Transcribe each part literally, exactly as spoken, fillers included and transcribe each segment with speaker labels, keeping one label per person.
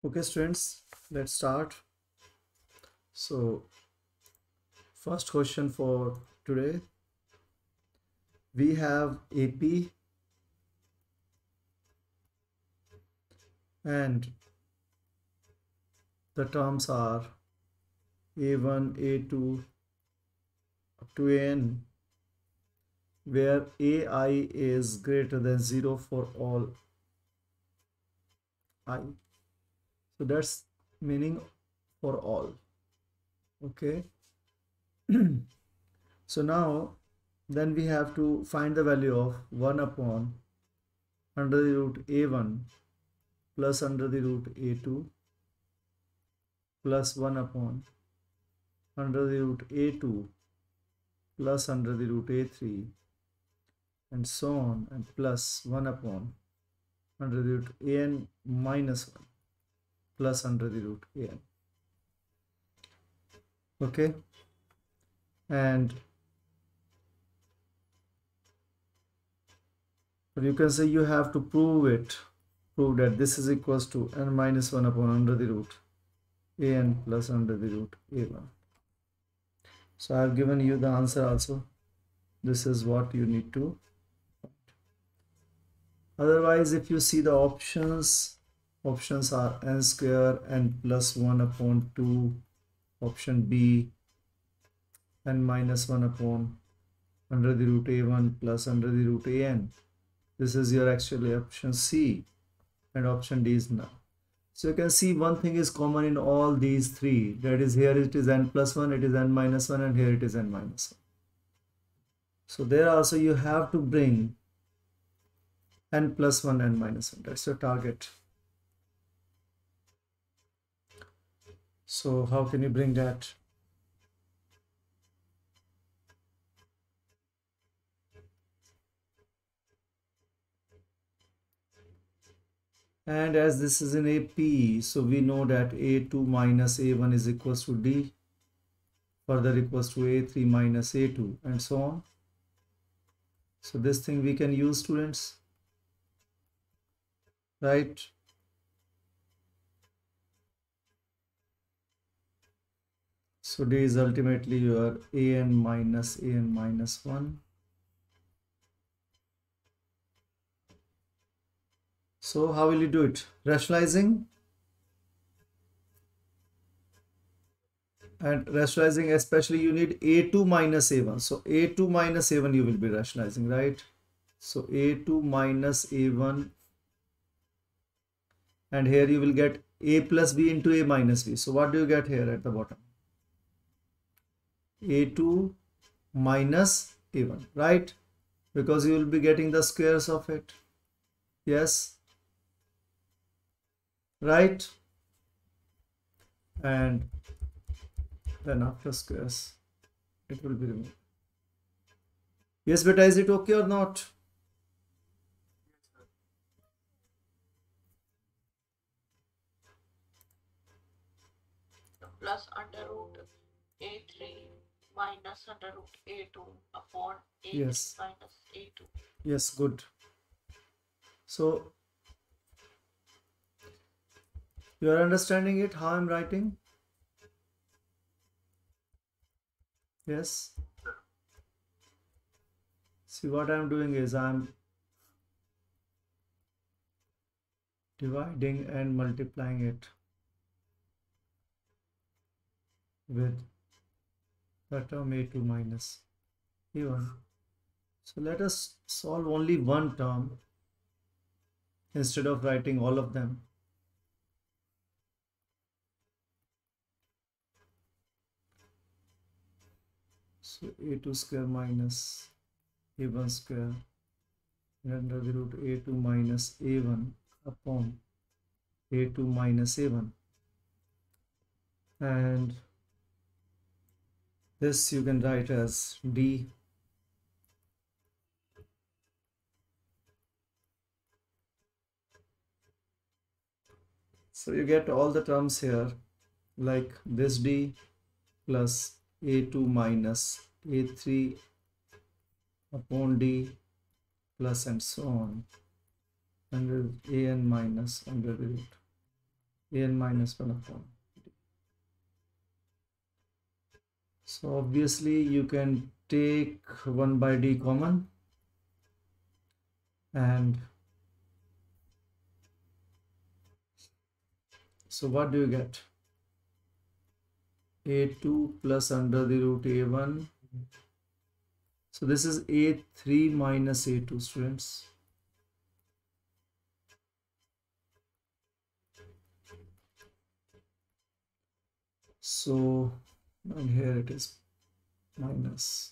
Speaker 1: Okay, students, let's start. So, first question for today. We have A P and the terms are A one, A two up to A N, where A I is greater than zero for all I. So that's meaning for all. Okay. So now then we have to find the value of one upon under the root A one plus under the root A two plus one upon under the root A two plus under the root A three and so on, and plus one upon under the root A N minus one plus under the root A N. Okay, and you can say you have to prove it, prove that this is equals to n minus one upon under the root A N plus under the root A one. So I have given you the answer also. This is what you need to. Otherwise, if you see the options, options are n square, n plus one upon two, option B, n minus one upon under the root A one plus under the root A N. This is your actually option C, and option D is none. So you can see one thing is common in all these three. That is, here it is n plus one, it is n minus one, and here it is n minus one. So there also you have to bring n plus one, n minus one. That's your target. So how can you bring that? And as this is in A P, so we know that A two minus A one is equals to D, further equals to A three minus A two, and so on. So this thing we can use, students, right? So D is ultimately your A N minus A N minus one. So how will you do it? Rationalizing. And rationalizing, especially you need A two minus A one. So A two minus A one you will be rationalizing, right? So A two minus A one, and here you will get A plus B into A minus B. So what do you get here at the bottom? A two minus A one, right? Because you will be getting the squares of it. Yes, right? And then after squares it will be removed. Yes beta, is it okay or not?
Speaker 2: Plus under root A three minus under root A two upon A three
Speaker 1: yes
Speaker 2: minus A two.
Speaker 1: Yes, good. So you are understanding it, how I'm writing? Yes. See, what I'm doing is I'm dividing and multiplying it with the term A two minus A one. So let us solve only one term instead of writing all of them. So A two square minus A one square under the root A two minus A one upon A two minus A one, and this you can write as D. So you get all the terms here, like this D plus A two minus A three upon D plus and so on under A N minus under the root. an minus one upon d. So obviously you can take one by d common, and so what do you get? a two plus under the root a one. So this is a three minus a two, students. So, and here it is minus.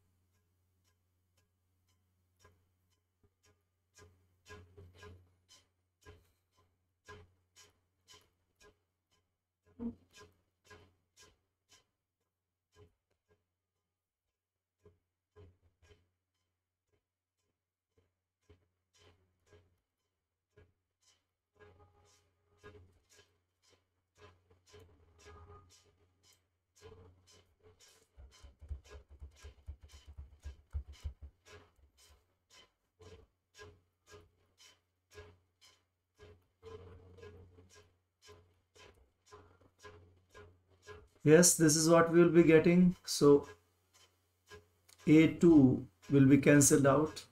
Speaker 1: Yes, this is what we will be getting. So a two will be cancelled out,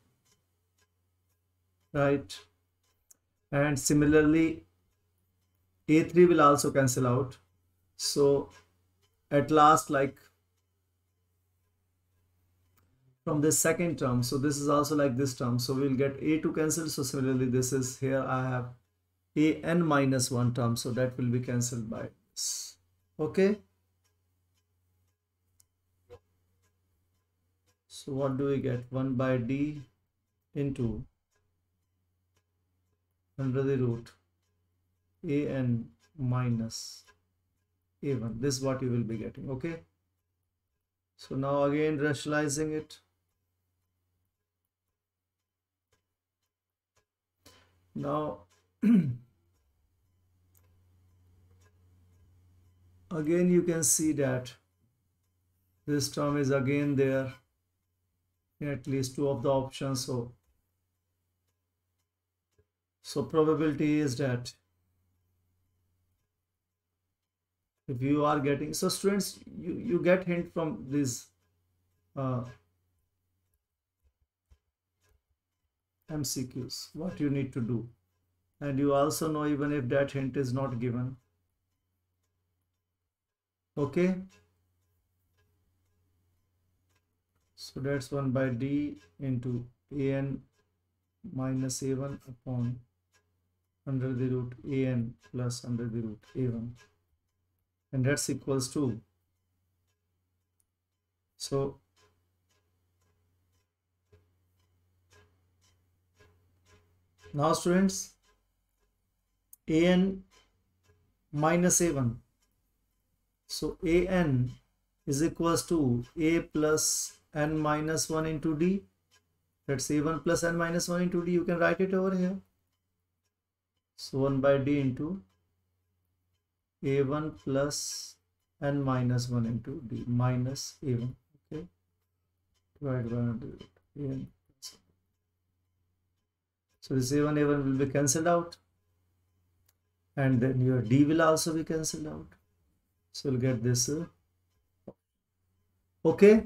Speaker 1: right? And similarly a three will also cancel out. So at last, like from this second term, so this is also like this term, so we'll get a two cancelled. So similarly this is here I have a n minus one term, so that will be cancelled by this. Okay, so what do we get? One by d into under the root a n minus a one. This is what you will be getting. Okay, so now again rationalizing it. Now again you can see that this term is again there in at least two of the options. So so probability is that if you are getting, so students, you you get hint from this uh, M C Qs what you need to do, and you also know even if that hint is not given. Okay, so that's one by d into a n minus a one upon under the root a n plus under the root a one, and that's equals to, so now students, a n minus a one, so a n is equals to a plus n minus one into d. That's a one plus n minus one into d. You can write it over here. So one by d into a one plus n minus one into d minus a one. Okay, divided by under root a n. So this a one a one will be cancelled out, and then your d will also be cancelled out. So we'll get this. Uh, okay.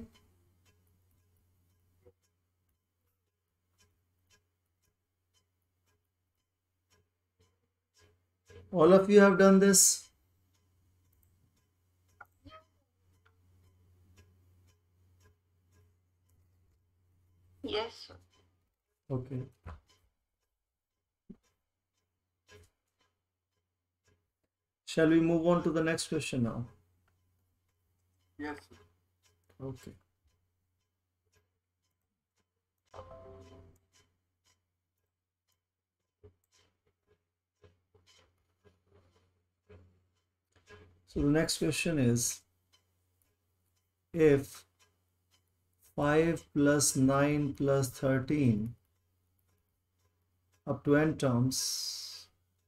Speaker 1: All of you have done this?
Speaker 2: Yes, sir.
Speaker 1: Okay. Shall we move on to the next question now?
Speaker 3: Yes, sir.
Speaker 1: Okay. So the next question is, if five plus nine plus thirteen up to n terms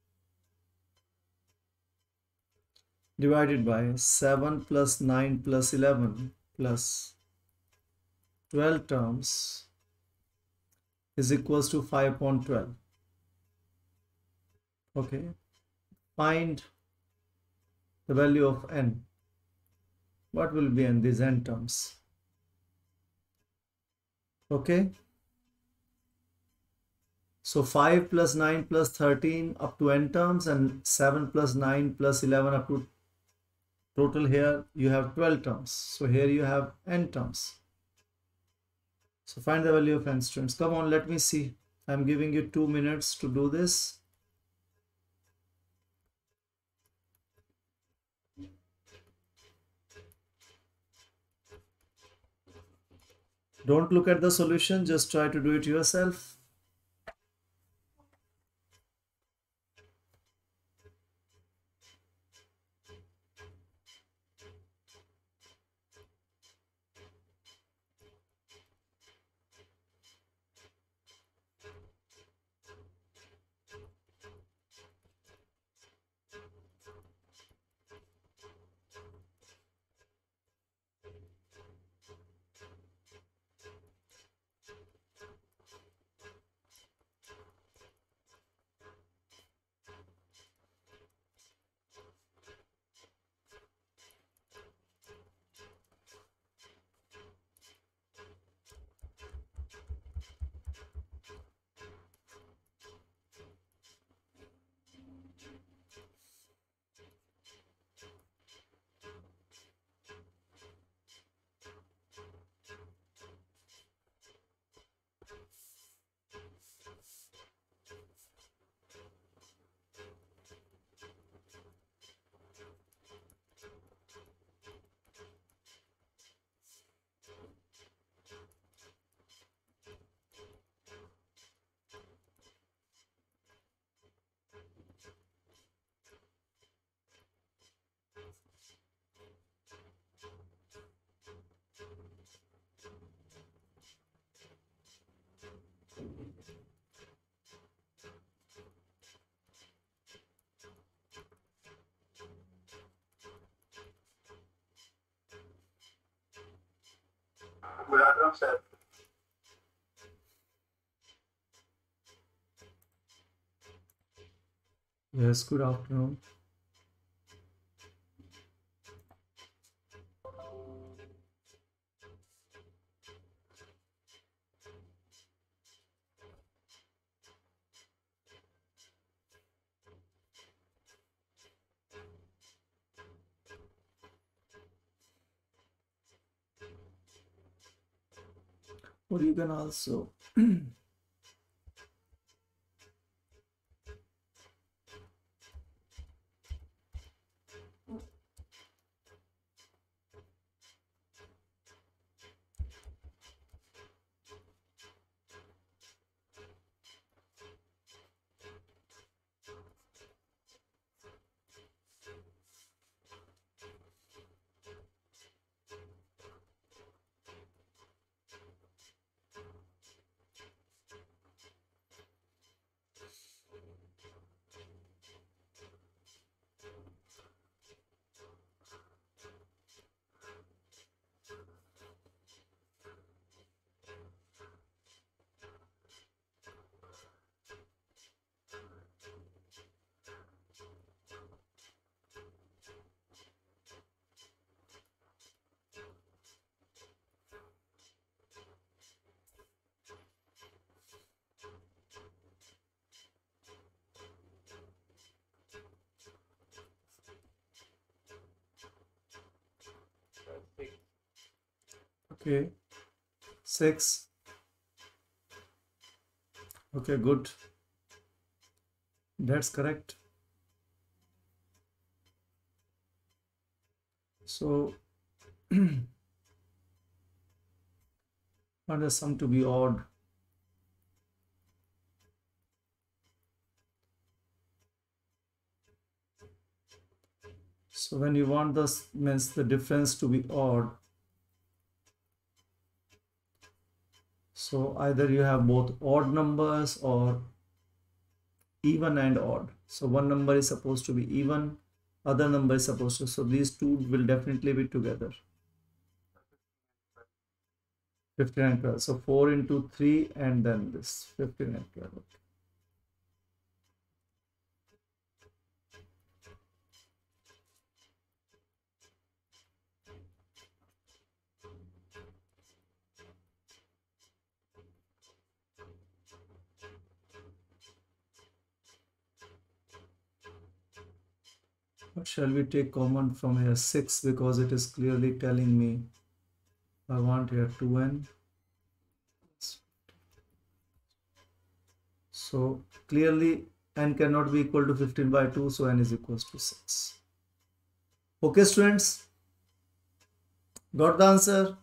Speaker 1: divided by seven plus nine plus eleven plus twelve terms is equals to five upon twelve. Okay, find the value of n. What will be in these n terms? Okay. So five plus nine plus thirteen up to n terms, and seven plus nine plus eleven up to total. Here you have twelve terms. So here you have n terms. So find the value of n streams. Come on, let me see. I'm giving you two minutes to do this. Don't look at the solution, just try to do it yourself.
Speaker 3: Good afternoon, sir.
Speaker 1: Yes, good afternoon. Or you can also okay, six. Okay, good. That's correct. So find the sum to be odd. So when you want this means the difference to be odd, so either you have both odd numbers or even and odd. So one number is supposed to be even, other number is supposed to, so these two will definitely be together. fifteen and twelve. So four into three and then this fifteen and twelve. Okay. What shall we take common from here? six, because it is clearly telling me I want here two n. So clearly n cannot be equal to fifteen by two, so n is equals to six. Okay, students? Got the answer?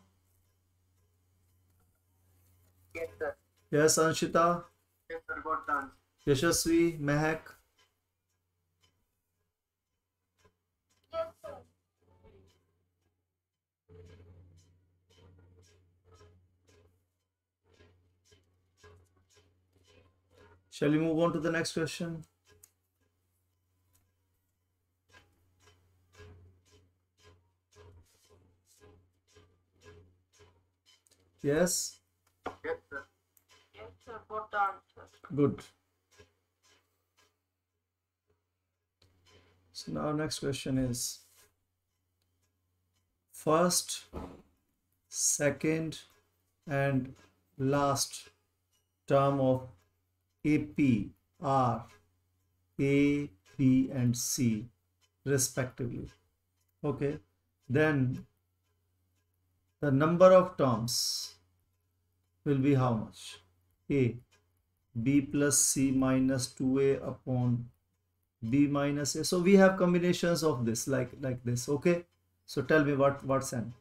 Speaker 3: Yes, sir.
Speaker 1: Yes, Anshita,
Speaker 3: Yes, sir. Got the answer.
Speaker 1: Yashasvi, Mehak.
Speaker 2: Yes, sir.
Speaker 1: Shall we move on to the next question? Yes,
Speaker 3: Yes, sir.
Speaker 2: Yes, sir. Got the answer.
Speaker 1: good. So now next question is first, second, and last term of A P are A, B, and C respectively. Okay, then the number of terms will be how much? A, B plus C minus two A upon B minus A. So we have combinations of this like like this. Okay, so tell me what what's n?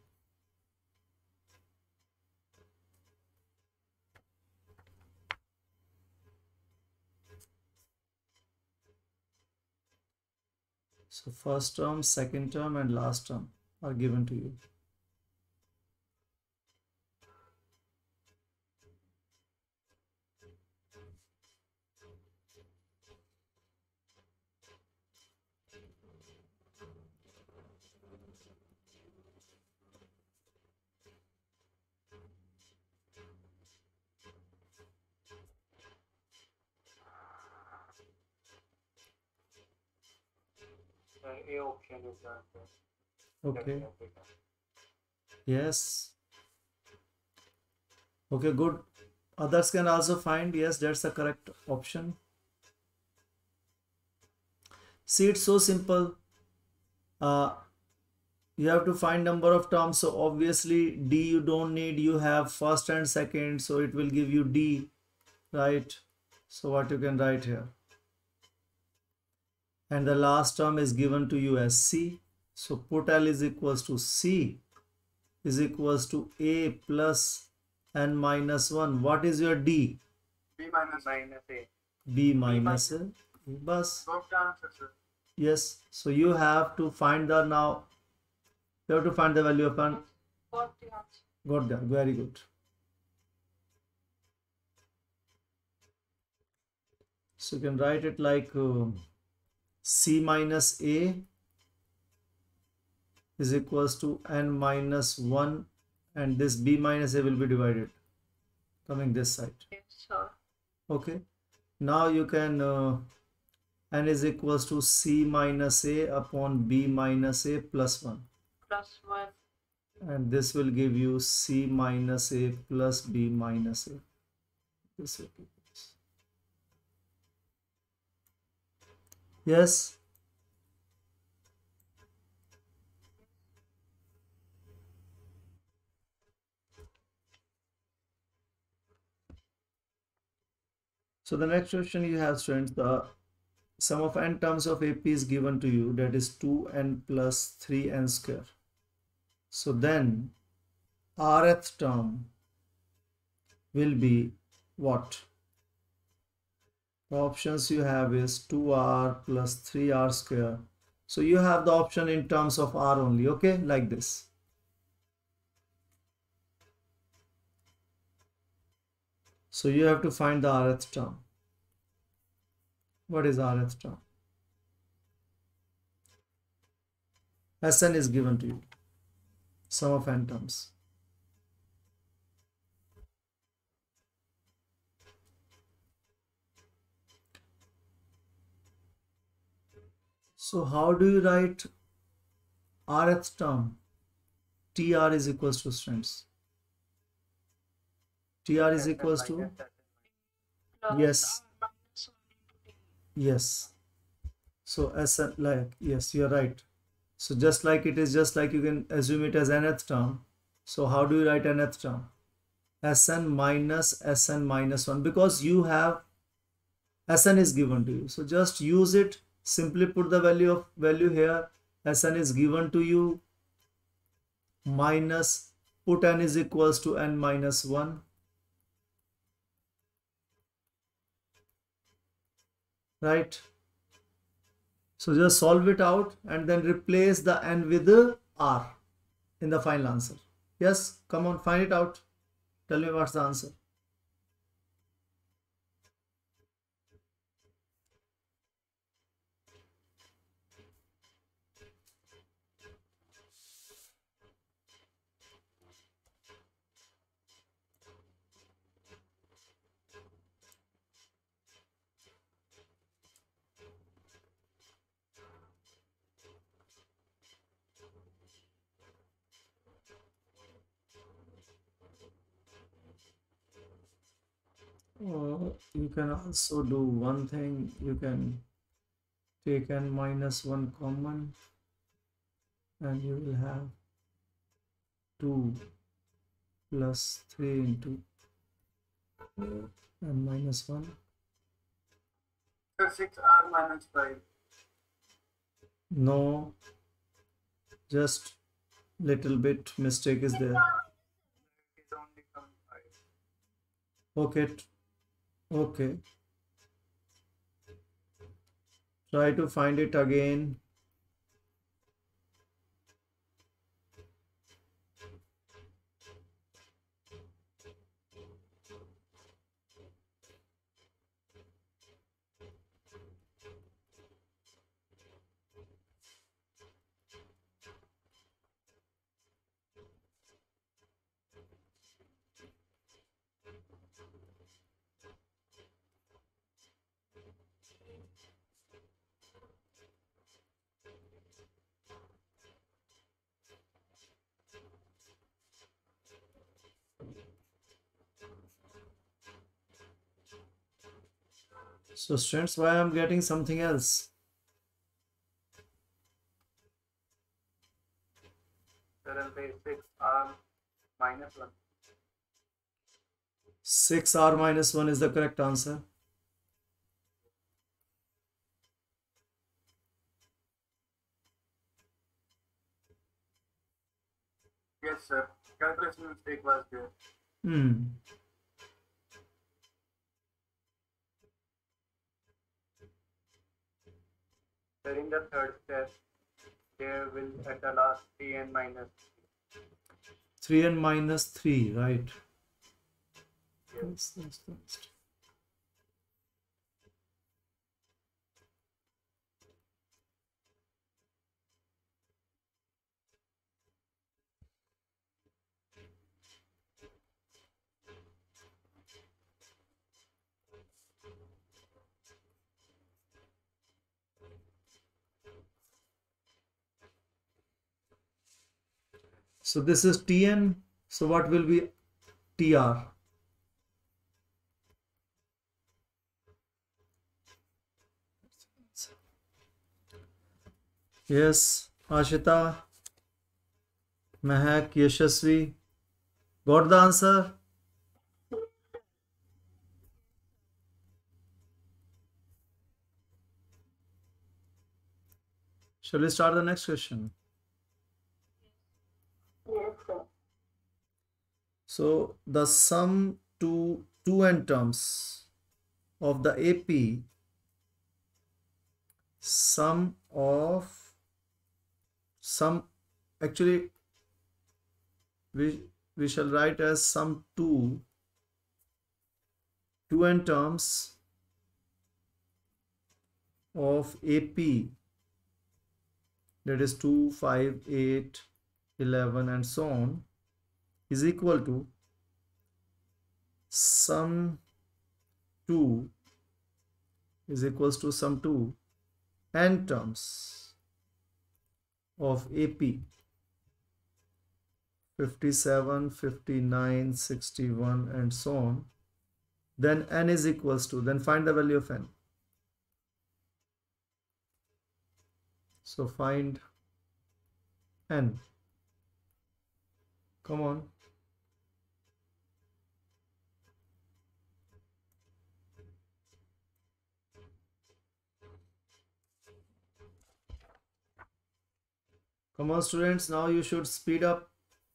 Speaker 1: So first term, second term, and last term are given to you.
Speaker 3: Sir, A option is the answer.
Speaker 1: Okay. Yes. Okay, good. Others can also find. Yes, that's the correct option. See, it's so simple. Uh, you have to find number of terms. So obviously D you don't need. You have first and second. So it will give you D, right? So what you can write here. And the last term is given to you as C. So put L is equals to C is equals to A plus n minus one. What is your D?
Speaker 3: B minus minus A.
Speaker 1: B minus A. Bus.
Speaker 3: Got the answer, sir.
Speaker 1: Yes. So you have to find the now. You have to find the value of n.
Speaker 2: Got the answer.
Speaker 1: Got that. Very good. So you can write it like uh, C minus A is equals to n minus one, and this B minus A will be divided coming this side.
Speaker 2: Yes, sir.
Speaker 1: Okay. Now you can uh, n is equals to C minus A upon B minus A plus one.
Speaker 2: Plus one.
Speaker 1: And this will give you C minus A plus B minus A. This will be this. Yes. So the next question you have, students, the sum of n terms of A P is given to you, that is two n plus three n square. So then rth term will be what? The options you have is two r plus three r square. So you have the option in terms of r only, okay, like this. So you have to find the rth term. What is rth term? Sn is given to you, sum of n terms. So how do you write rth term? Tr is equals to, students. Tr is equals to,
Speaker 2: Plus
Speaker 1: yes,
Speaker 2: R minus one into D.
Speaker 1: yes. So Sn, like, yes, you're right. So just like it is, just like you can assume it as nth term. So how do you write nth term? Sn minus Sn minus one, because you have Sn is given to you. So just use it. Simply put the value of value here. Sn is given to you, minus put n is equals to n minus one. Right? So just solve it out and then replace the n with the r in the final answer. Yes, come on, find it out. Tell me what's the answer. Or you can also do one thing. You can take n minus one common and you will have two plus three into n minus one.
Speaker 3: Sir, six r minus five.
Speaker 1: No, just little bit mistake is there.
Speaker 3: It is only from five.
Speaker 1: Okay, okay. Try to find it again. So students, why I'm getting something else?
Speaker 3: Sir, I'll say six r minus one.
Speaker 1: six r minus one is the correct answer.
Speaker 3: Yes, sir. Calculation mistake was there.
Speaker 1: Hmm.
Speaker 3: Sir, in the third step, there will at the last three n minus
Speaker 1: three n minus three, right? Yes, that's the next. So this is T N. So what will be T R? Yes, Ashita, Mehak, Yashasvi. Got the answer? Shall we start the next question?
Speaker 2: Yes, sir.
Speaker 1: So the sum to two n terms of the A P, sum of sum, actually we we shall write as sum two two n terms of A P, that is two, five, eight, eleven and so on, is equal to sum two is equals to sum two n terms of A P fifty-seven, fifty-nine, sixty-one and so on. Then n is equals to, then find the value of n. So find n. Come on. Come on, students. Now you should speed up.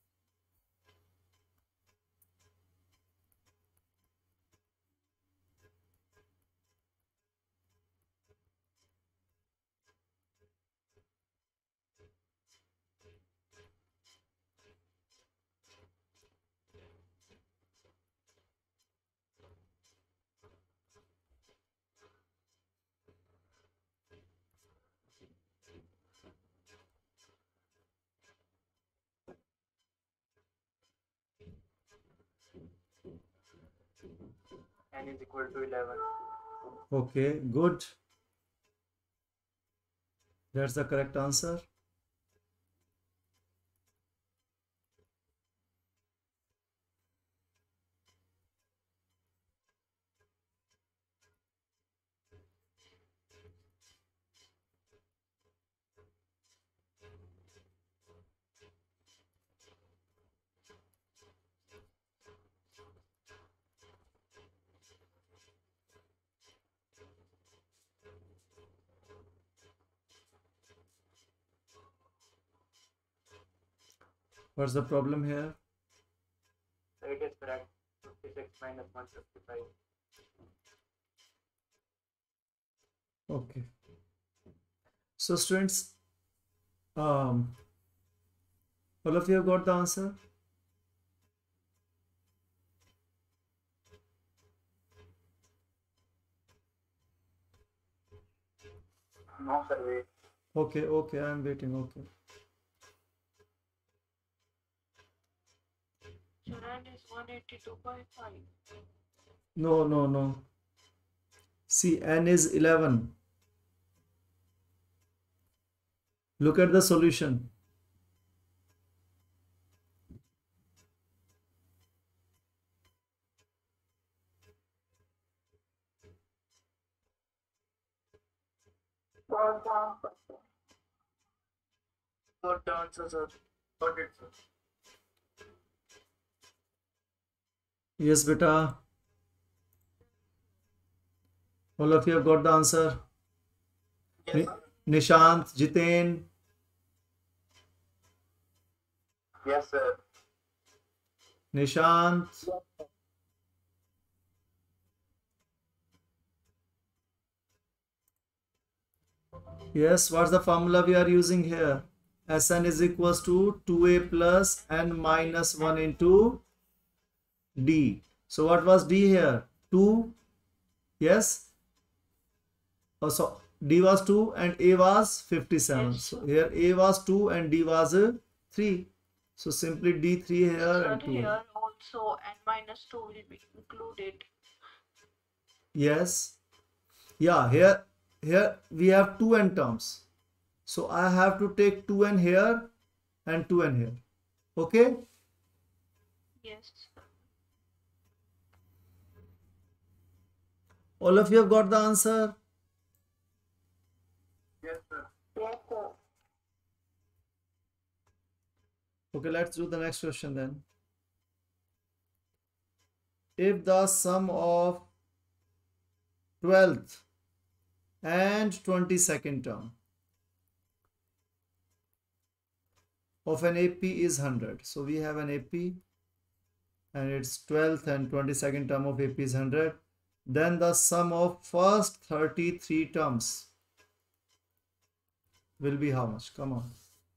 Speaker 3: N is equal to eleven.
Speaker 1: Okay, good. That's the correct answer. What's the problem here?
Speaker 3: So it is correct. fifty-six minus one hundred fifty-five.
Speaker 1: Okay. So students, um, all of you have got the answer?
Speaker 3: No, sir, wait.
Speaker 1: Okay, okay, I'm waiting. Okay.
Speaker 2: Your N is one eighty-two point five.
Speaker 1: No, no, no. See, n is eleven. Look at the solution.
Speaker 3: Got the answer, sir. Got the answer, sir. Got it, sir.
Speaker 1: Yes, beta. All of you have got the answer.
Speaker 3: Yes,
Speaker 1: Ni-
Speaker 3: sir.
Speaker 1: Nishant, Jiten,
Speaker 3: Yes, sir.
Speaker 1: Nishant. Yes, what's the formula we are using here? Sn is equals to two a plus n minus one into d. So what was d here? two. Yes. Oh, so d was two and a was fifty-seven.
Speaker 2: Yes.
Speaker 1: So here a was two and d was uh, three. So simply d three here
Speaker 2: Sir,
Speaker 1: and two.
Speaker 2: here also N minus two will be included.
Speaker 1: Yes. Yeah, here here we have two n terms. So I have to take two n here and two n here. Okay?
Speaker 2: Yes.
Speaker 1: All of you have got the answer?
Speaker 3: Yes, sir.
Speaker 2: Yes, sir.
Speaker 1: Okay, let's do the next question then. If the sum of twelfth and twenty-second term of an A P is one hundred. So we have an A P and its twelfth and twenty-second term of A P is one hundred. Then the sum of first thirty-three terms will be how much? Come on.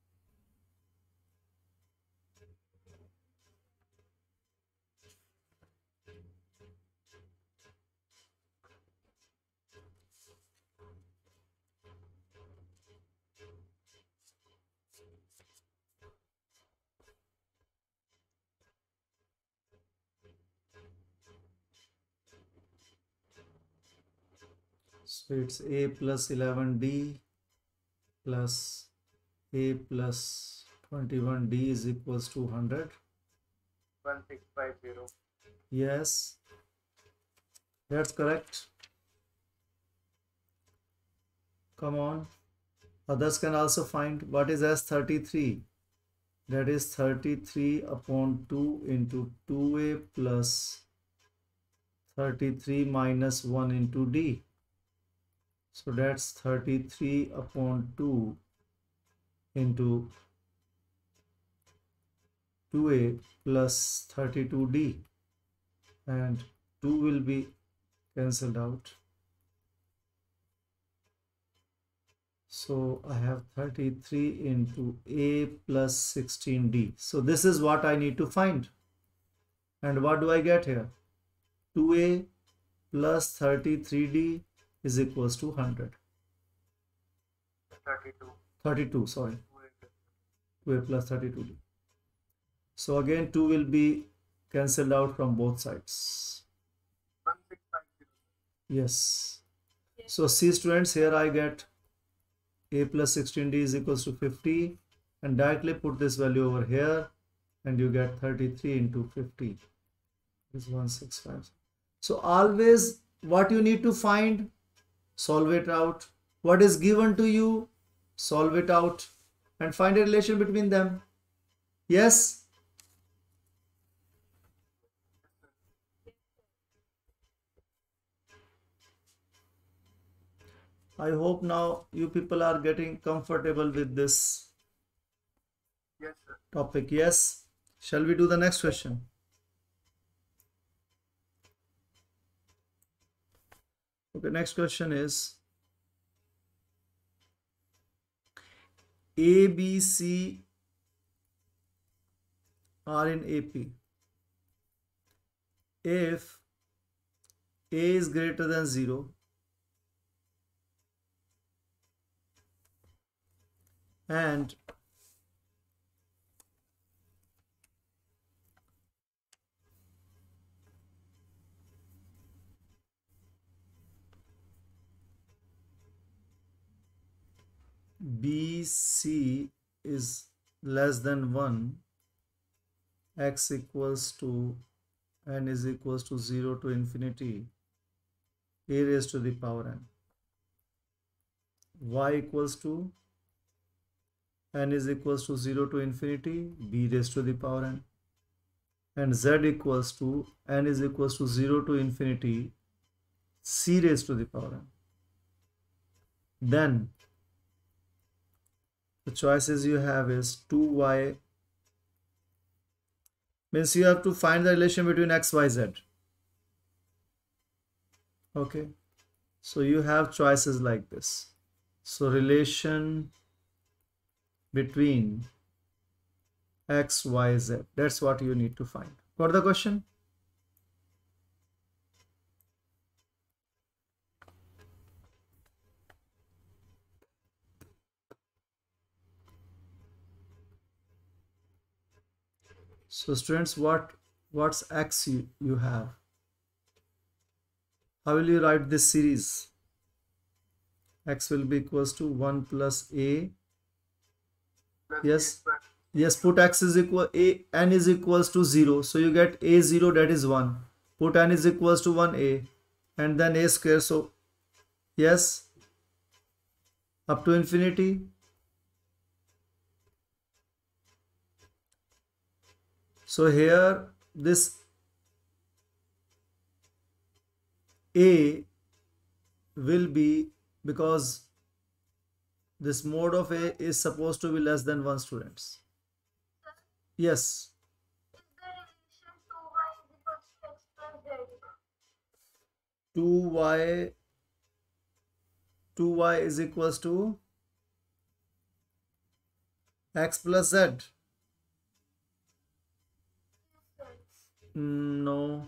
Speaker 1: So it's A plus eleven D plus A plus twenty-one D is equals to one hundred.
Speaker 3: one six five zero.
Speaker 1: Yes, that's correct. Come on. Others can also find what is S thirty-three. That is thirty-three upon two into two A plus thirty-three minus one into D. So that's thirty-three upon two into two A plus thirty-two D, and two will be cancelled out. So I have thirty-three into A plus sixteen D. So this is what I need to find. And what do I get here? two A plus thirty-three D is equals to one hundred.
Speaker 3: thirty-two.
Speaker 1: thirty-two, sorry. two A plus thirty-two D. So again, two will be cancelled out from both sides.
Speaker 3: one six five zero.
Speaker 1: Yes. So see students, here I get A plus sixteen D is equals to fifty, and directly put this value over here and you get thirty-three into fifty is one sixty-five. So always what you need to find, solve it out. What is given to you, solve it out and find a relation between them. Yes? I hope now you people are getting comfortable with this
Speaker 3: Yes, sir.
Speaker 1: topic. Yes? Shall we do the next question? Okay, next question is A, B, C are in A P. If A is greater than zero and B, C is less than one, x equals to n is equals to zero to infinity, a raised to the power n. Y equals to n is equals to zero to infinity, b raised to the power n. And z equals to n is equals to zero to infinity, c raised to the power n. Then the choices you have is two y, means you have to find the relation between x, y, z. Okay, so you have choices like this. So relation between x, y, z, that's what you need to find. Got the question? So students, what what's x you, you have? How will you write this series? X will be equals to one plus a.
Speaker 3: Plus
Speaker 1: Yes.
Speaker 3: A square.
Speaker 1: Yes, put x is equal a, n is equals to zero. So you get a zero, that is one. Put n is equals to one a, and then a square. So yes, up to infinity. So here this a will be, because this mode of a is supposed to be less than one, students. Yes.
Speaker 2: Is the relation two y is equals to x plus z?
Speaker 1: two y two y is equals to x plus z. Mm, no.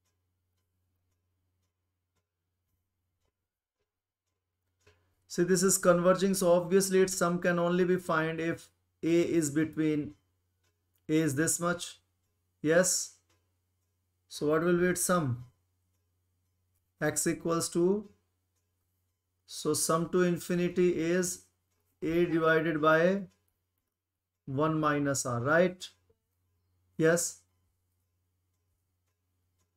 Speaker 1: See, this is converging, so obviously its sum can only be found if a is between, a is this much. Yes. So what will be its sum? X equals to, so sum to infinity is a divided by one minus r, right? Yes.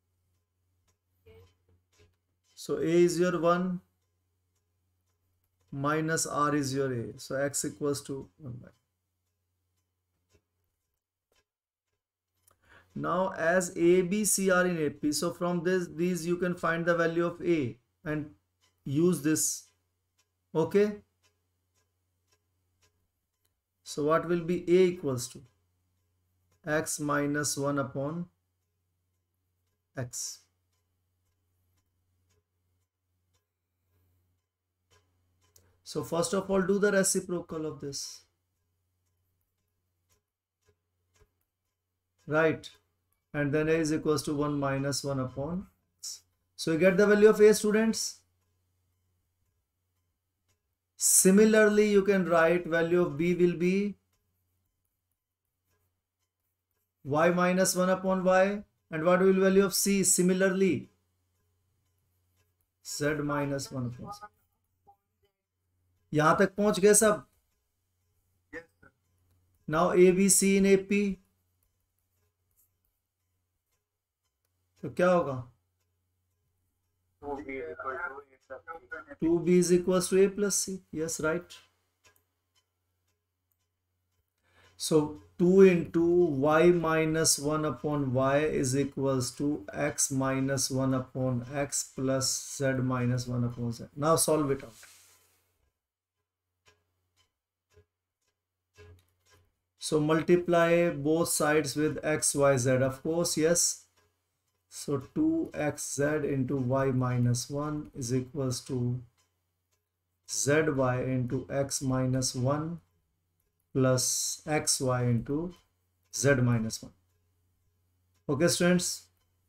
Speaker 1: So a is your one, minus r is your a. So x equals to one by. Now as a, b, c are in A P, so from this these you can find the value of a and use this. Okay. So what will be a equals to? X minus one upon x. So first of all, do the reciprocal of this. Right. And then a is equals to one minus one upon x. So you get the value of a, students. Similarly, you can write value of b will be y minus one upon y. And what will value of c? Similarly, z minus one upon z. यहाँ तक पहुंच गए सब. Now A, B, C in A P. तो क्या होगा? two b is equals to a plus c. Yes, right. So two into y minus one upon y is equals to x minus one upon x plus z minus one upon z. Now solve it out. So multiply both sides with x, y, z. Of course, yes. So two x z into y minus one is equals to zy into x minus one plus xy into z minus one. Okay, students?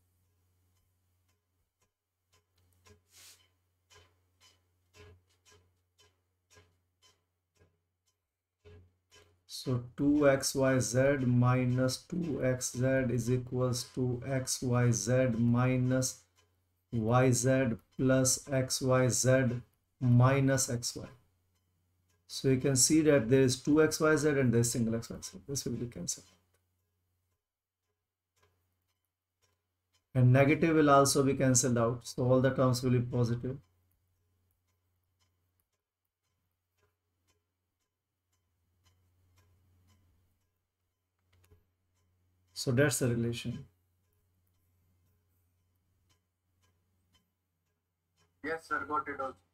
Speaker 1: So two x y z minus two x z is equals to x y z minus y z plus x y z minus x y. So you can see that there is two x y z and there is single x y z. This will be cancelled. And negative will also be cancelled out. So all the terms will be positive. So that's the relation.
Speaker 3: Yes, sir, got it also.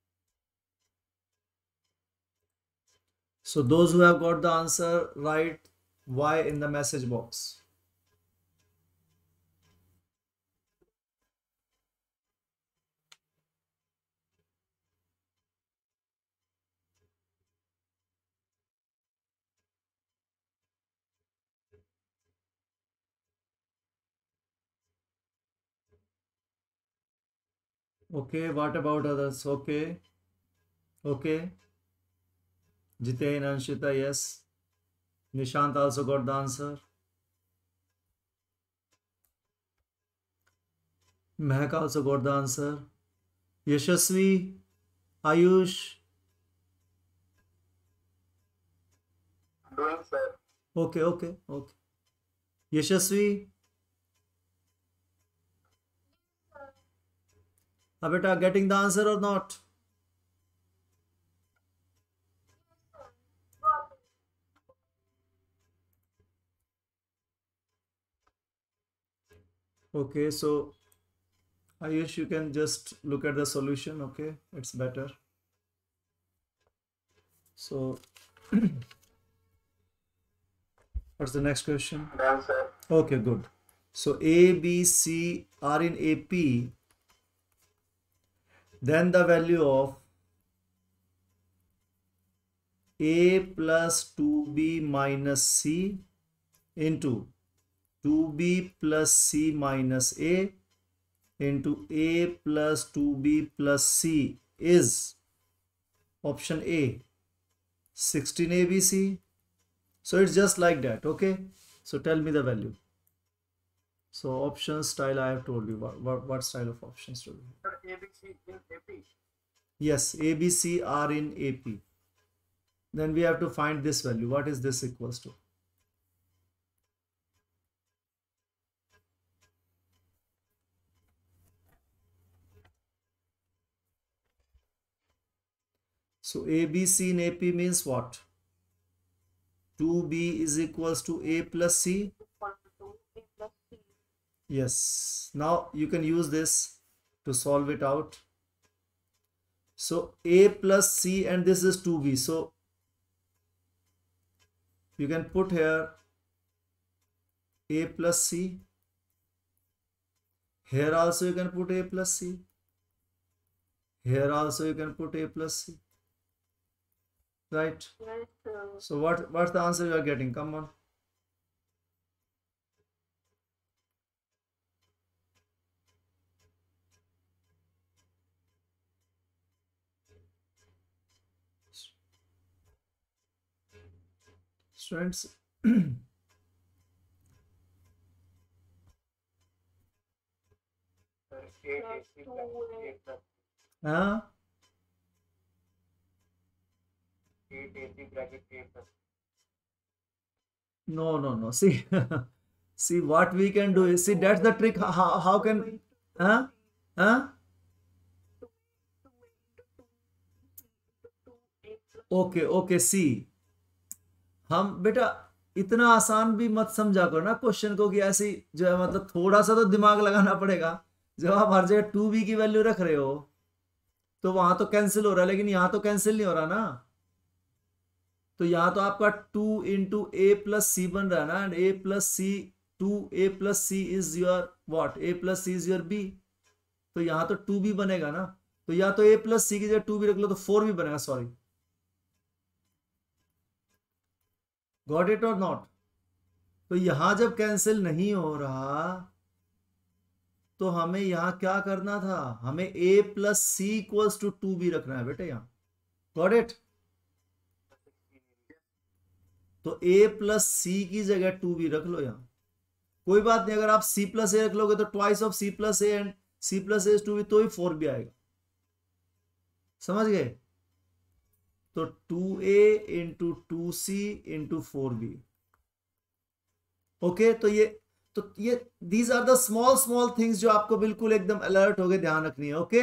Speaker 1: So those who have got the answer, write Y in the message box. Okay, what about others? Okay. Okay. Jitain, Anshita, yes. Nishant also got the answer. Mehak also got the answer. Yashasvi, Ayush.
Speaker 3: Doing, sir.
Speaker 1: Okay, okay, okay. Yashasvi. Abeta, getting the answer or not? Okay, so Ayush, you can just look at the solution. Okay, it's better. So, what's the next question?
Speaker 3: Done, sir.
Speaker 1: Okay, good. So A, B, C are in A P. Then the value of A plus two B minus C into two B plus C minus A into A plus two B plus C is option A, sixteen A B C. So it's just like that. Okay. So tell me the value. So option style I have told you. What, what, what style of options to do?
Speaker 3: Sir, A B C in A P.
Speaker 1: Yes, A, B, C are in A P. Then we have to find this value. What is this equals to? So A B C in A P means what? two B is equals to A plus C.
Speaker 2: equal to two A plus C.
Speaker 1: Yes. Now you can use this to solve it out. So A plus C and this is two B. So you can put here A plus C. Here also you can put A plus C. Here also you can put A plus C. Right?
Speaker 2: Yes, sir.
Speaker 1: So what what's the answer you are getting? Come on. Students.
Speaker 3: Sir, eight A C plus A plus
Speaker 1: Huh?
Speaker 3: eight A C bracket A plus.
Speaker 1: No, no, no. See, see what we can do is see that's the trick. How, how can, huh? Huh? Okay okay see हम बेटा इतना आसान भी मत समझा करो ना question को कि ऐसे ही जो है मतलब थोड़ा सा तो दिमाग लगाना पड़ेगा जब आप हर जगह टू बी की वैल्यू रख रहे हो तो वहां तो कैंसिल हो रहा है लेकिन यहां तो कैंसिल नहीं हो रहा ना तो यहां तो आपका two into A plus C बन रहा है ना and A plus C two A plus C is your what A plus C is your B तो यहां तो टू बी बनेगा ना तो या तो ए प्लस सी की जगह टू बी रख लो तो फोर भी बनेगा सॉरी गॉट इट और नॉट तो यहां जब कैंसिल नहीं हो रहा तो हमें यहां क्या करना था हमें a plus C equals to two B रखना है बेटे यहां गॉट इट तो a प्लस सी की जगह टू बी रख लो यहां कोई बात नहीं अगर आप c प्लस ए रख लोगे तो twice of c plus A and c plus A two B तो ही फोर भी आएगा समझ गए तो two A into two C into four B okay तो ये तो ये these are the small small things जो आपको बिल्कुल एकदम अलर्ट हो गए ध्यान रखनी है okay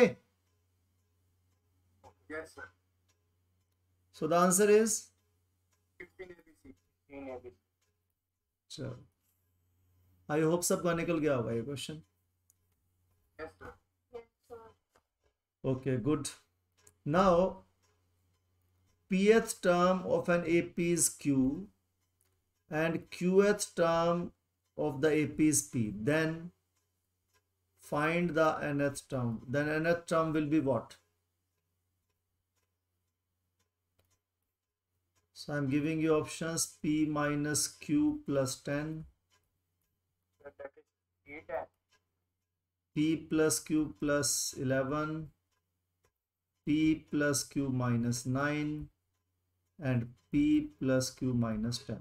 Speaker 3: Yes, sir.
Speaker 1: So the answer is
Speaker 3: fifteen A B C. fifteen A B C.
Speaker 1: चलो आई होप सबका निकल गया होगा ये question
Speaker 3: Yes, sir.
Speaker 2: Yes, sir.
Speaker 1: okay good now pth term of an A P is Q and qth term of the A P is P then find the nth term then nth term will be what so I'm giving you options P minus Q plus ten
Speaker 3: Sir, that is eight and
Speaker 1: P plus Q plus eleven P plus Q minus nine and P plus Q minus ten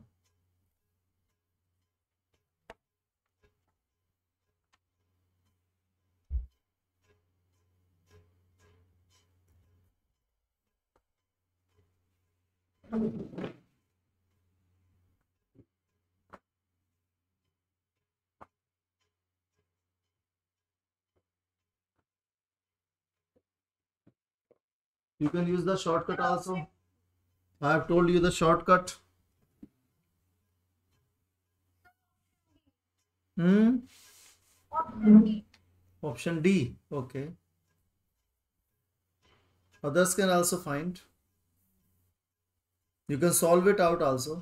Speaker 1: you can use the shortcut also I have told you the shortcut hmm option D okay others can also find you can solve it out also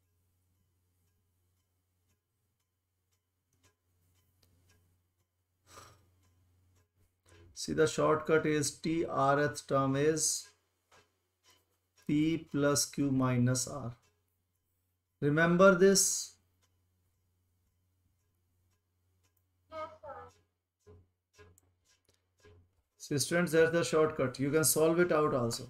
Speaker 1: see the shortcut is T rth term is P plus Q minus R remember this
Speaker 2: Yes, sir.
Speaker 1: so students there's the shortcut you can solve it out also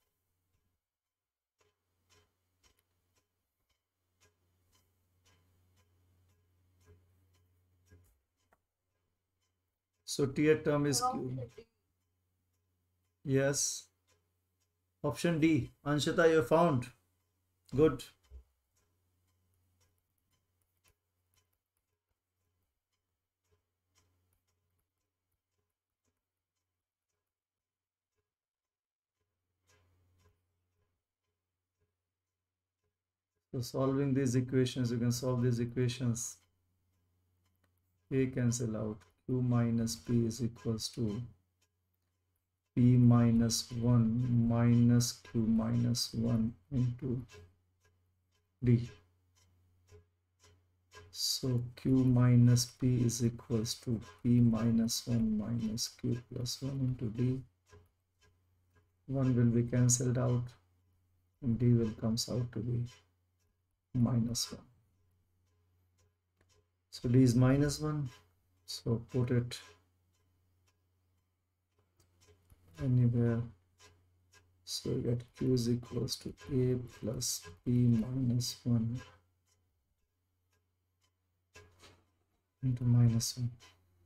Speaker 1: so Tth term is Q
Speaker 2: Option D.
Speaker 1: yes option D Anshita you found good So solving these equations, you can solve these equations. A cancel out. Q minus P is equals to P minus one minus Q minus one into D. So Q minus P is equals to P minus one minus Q plus one into D. one will be cancelled out and D will comes out to be minus one. So D is minus one. So put it anywhere. So you get Q is equals to A plus P minus one into minus one.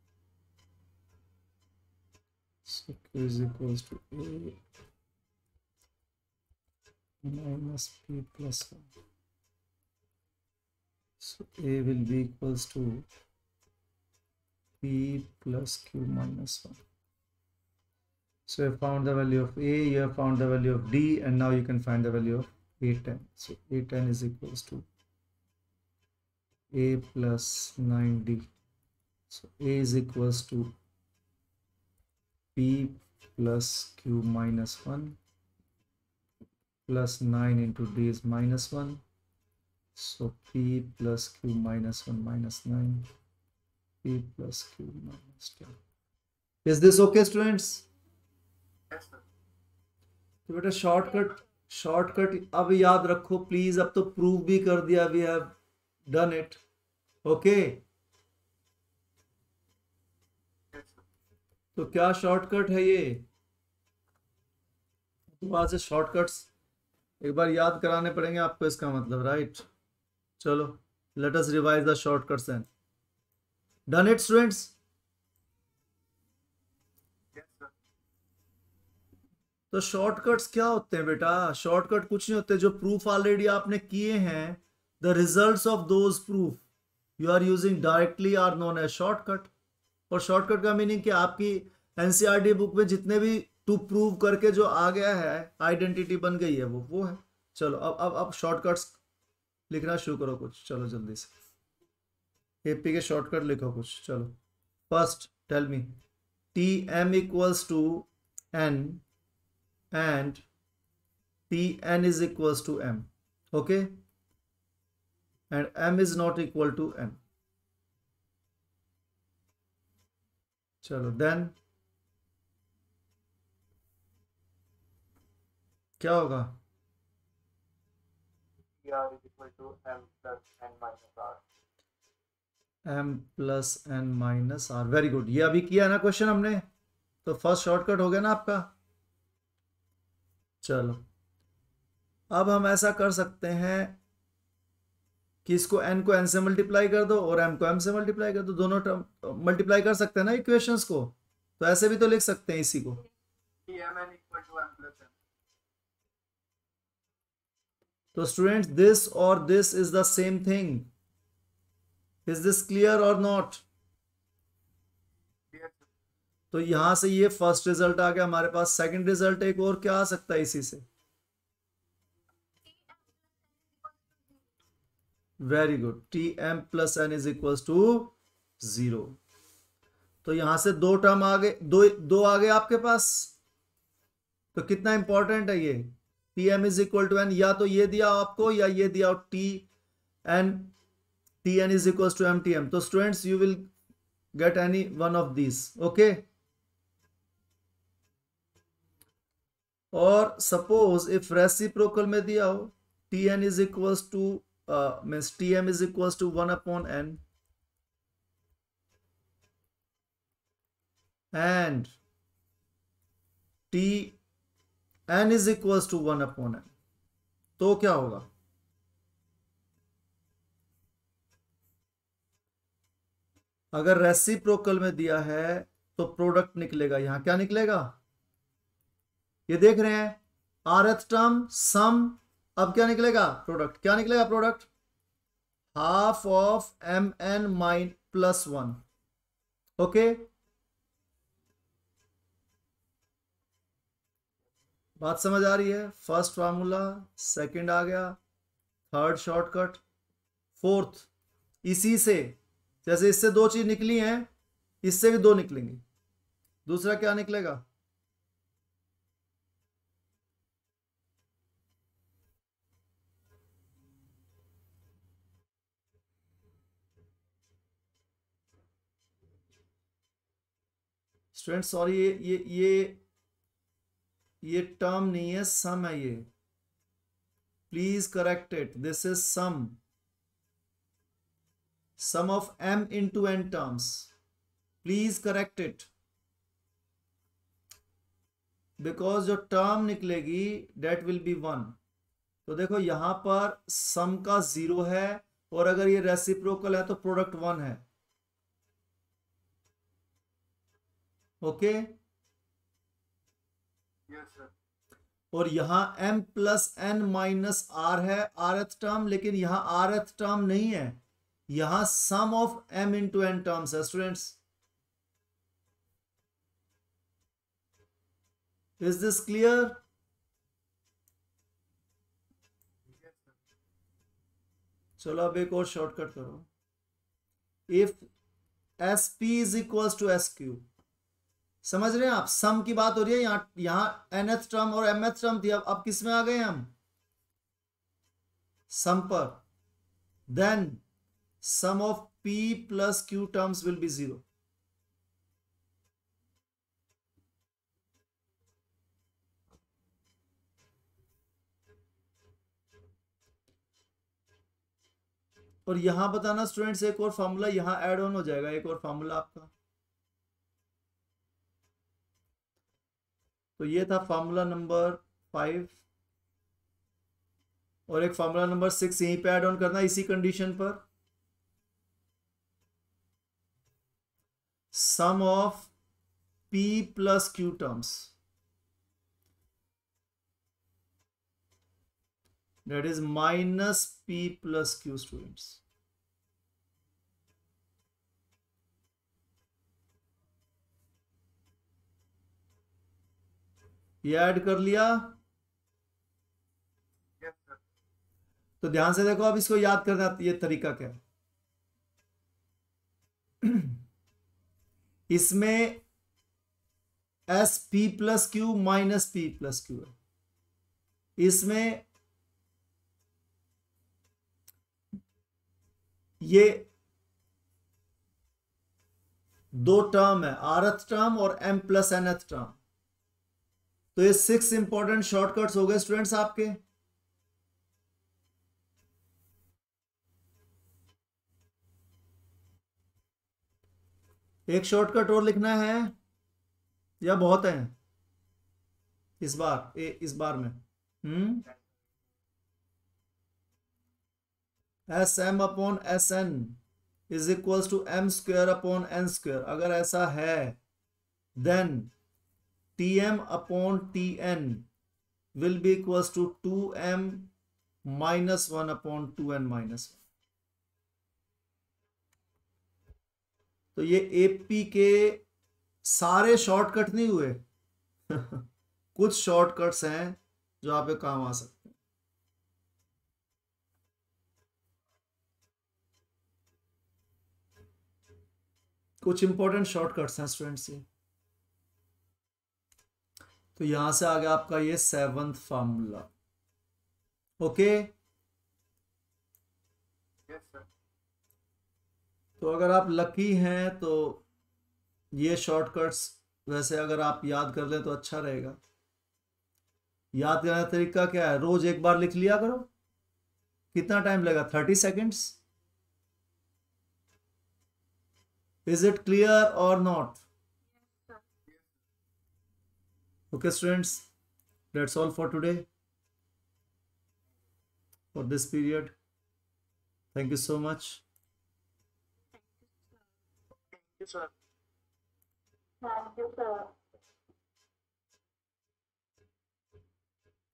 Speaker 1: So Q is equals to A minus P plus one. So A will be equals to P plus Q minus one. So you have found the value of A, you have found the value of D, and now you can find the value of A ten. So A ten is equals to A plus nine D. So A is equals to P plus Q minus one plus nine into D is minus one. So P plus Q minus one minus nine. P plus Q minus ten. Is this okay, students?
Speaker 3: Yes, sir.
Speaker 1: तो बेटा shortcut shortcut अब याद रखो please. अब तो prove भी कर दिया, we have done it. Okay, तो क्या शॉर्टकट है ये? तो वहां से शॉर्टकट्स एक बार याद कराने पड़ेंगे आपको, इसका मतलब, राइट? चलो, let us revise the shortcuts and done it students. तो शॉर्टकट्स क्या होते हैं बेटा? शॉर्टकट कुछ नहीं होते. जो प्रूफ ऑलरेडी आपने किए हैं, the results of those proof you are using directly are known as shortcut. और शॉर्टकट का मीनिंग कि आपकी एनसीईआरटी बुक में जितने भी टू प्रूव करके जो आ गया है, आइडेंटिटी बन गई है, वो वो है. चलो अब अब अब शॉर्टकट्स लिखना शुरू करो कुछ. चलो जल्दी से एपी के शॉर्टकट लिखो कुछ. चलो, first tell me. T M equals to N and Tn is equals to m. Okay, and m is not equal to n. चलो, then क्या होगा?
Speaker 3: P r is equal to m plus n minus r.
Speaker 1: m plus n minus r. Very good. ये अभी किया ना question हमने, तो first shortcut हो गया ना आपका. चलो, अब हम ऐसा कर सकते हैं कि इसको n को n से मल्टीप्लाई कर दो और m को m से मल्टीप्लाई कर दो. दोनों टर्म मल्टीप्लाई कर सकते हैं ना इक्वेशंस को. तो ऐसे भी तो लिख सकते हैं इसी को.
Speaker 3: Tmn equal to m plus n.
Speaker 1: तो स्टूडेंट्स, दिस और this is the same thing. Is this clear और नॉट? तो यहां से ये फर्स्ट रिजल्ट आ गया हमारे पास. सेकंड रिजल्ट एक और क्या आ सकता है इसी से? Very good. T M plus N is equal to zero. तो यहां से दो टर्म आ गए, दो दो आ गए आपके पास. तो कितना इंपॉर्टेंट है ये? T M is equal to N. या तो ये दिया आपको या ये दिया T N T N is equal to M T M. तो students, you will get any one of this. Okay, और सपोज इफ रेसिप्रोकल में दिया हो T N is equals to means T M is equals to one upon N and T N is equals to one upon N, तो क्या होगा? अगर reciprocal में दिया है तो प्रोडक्ट निकलेगा. यहां क्या निकलेगा? ये देख रहे हैं, आरथ टर्म सम. अब क्या निकलेगा? प्रोडक्ट. क्या निकलेगा product? Half of M N mine plus one. Okay, बात समझ आ रही है? फर्स्ट फार्मूला, सेकंड आ गया, थर्ड शॉर्टकट, फोर्थ इसी से, जैसे इससे दो चीज निकली हैं, इससे भी दो निकलेंगी। दूसरा क्या निकलेगा? स्टूडेंट सॉरी, ये ये ये ये टर्म नहीं है, सम है ये। Please correct it, this is sum, sum of m into n terms, please correct it, because जो टर्म निकलेगी डेट विल बी वन। तो देखो यहां पर सम का जीरो है, और अगर ये रेसिप्रोकल है तो प्रोडक्ट वन है। Okay okay?
Speaker 3: Yes sir.
Speaker 1: और यहां m plus N minus R है, आर एथ टर्म, लेकिन यहां आर एथ टर्म नहीं है, यहां sum of m into N terms है स्टूडेंट्स। Is this clear? चलो अब एक और शॉर्टकट करो। If S P is equal to S Q, समझ रहे हैं आप, सम की बात हो रही है, यहां यहां nth टर्म और mth टर्म थी, अब अब किस में आ गए हम? सम पर। Then sum of p plus q terms will be zero. और यहां बताना स्टूडेंट्स, एक और फॉर्मूला यहां ऐड ऑन हो जाएगा, एक और फॉर्मूला आपका। तो ये था फॉर्मूला नंबर फाइव, और एक फॉर्मूला नंबर सिक्स यहीं पे ऐड ऑन करना इसी कंडीशन पर। Sum of p plus q terms, that is minus p plus q students। ये ऐड कर लिया।
Speaker 3: Yes sir.
Speaker 1: तो ध्यान से देखो, अब इसको याद करना, ये तरीका क्या है। इसमें S P plus Q minus P plus Q है, इसमें ये दो टर्म है, आरथ टर्म और m प्लस nth टर्म। तो ये सिक्स इंपॉर्टेंट शॉर्टकट्स हो गए स्टूडेंट्स आपके। एक शॉर्टकट और लिखना है या बहुत है इस बार? ए, इस बार में hmm S M upon S N is equals to M square upon N square. अगर ऐसा है then T M upon T N will be equals to two M minus one upon two N minus one. तो ये AP के सारे shortcut नहीं हुए कुछ शॉर्टकट्स हैं जो आपके काम आ सकते हैं। कुछ इंपॉर्टेंट शॉर्टकट्स हैं स्टूडेंट्स ये। तो यहां से आ गया आपका ये seventh formula. Okay,
Speaker 3: yes sir.
Speaker 1: तो अगर आप लकी हैं तो ये शॉर्टकट्स वैसे अगर आप याद कर लें तो अच्छा रहेगा। याद करने का तरीका क्या है? रोज एक बार लिख लिया करो। कितना टाइम लगेगा? Thirty seconds. Is it clear और not? Okay students, that's all for today, for this period. Thank you so much.
Speaker 3: Thank you sir।
Speaker 2: Thank you, sir.